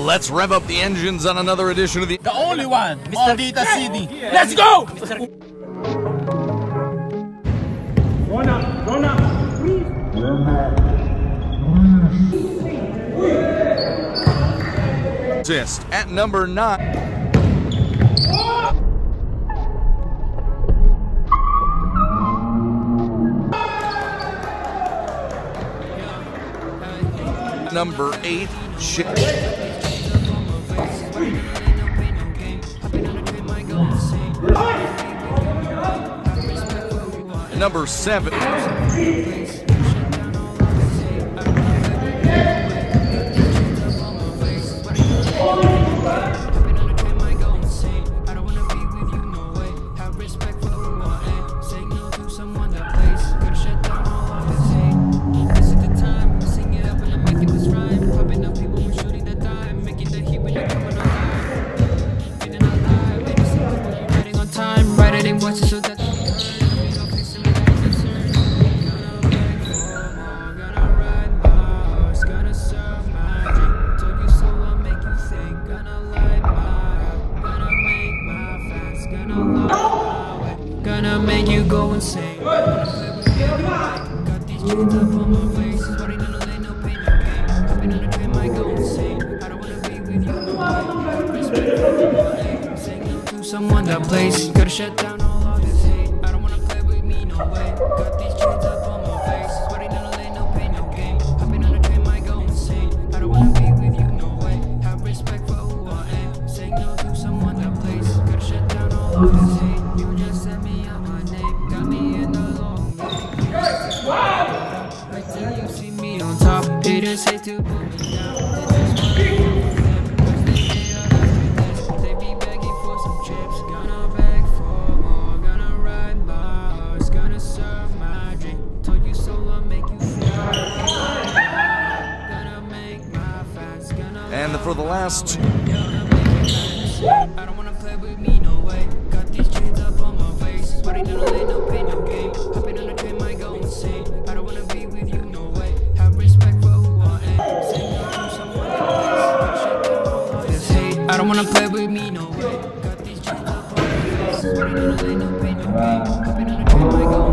Let's rev up the engines on another edition of the only one, Maldita City. Let's go! Run up. Assist at number 9. Number 8, Number 7. Gonna make you go insane. Got these chains up on my face. Starting to lay no pain, no gain. Hopping on the train, might go insane. I don't wanna be with you. Saying no to someone that plays. Gotta shut down all of this hate. I don't wanna play with me, no way. Got these chains up on my face. Starting to lay no pain, no gain. Hopping on the train, might go insane. I don't wanna be with you, no way. Have respect for who I am. Saying no to someone that plays. Gotta shut down all of this hate. You just sent me out my name. Got me in the long wait till you see me on top. Haters hate to put me down. They be begging for some chips. Gonna beg for more. Gonna ride bars. Gonna serve my drink. Told you so, I'll make you feel. Gonna make my fans. And for the last. I don't wanna play with me, no way. Got these chains up on my face. Sweating to lay no pain, no game. Hopping on the train, might go insane. I don't wanna be with you, no way. Have respect for who I am. Say no to someone else. This hate. I don't wanna play with me, no way. Got these chains up on my face. Sweating to lay no pain, no game. Hopping on the train, might go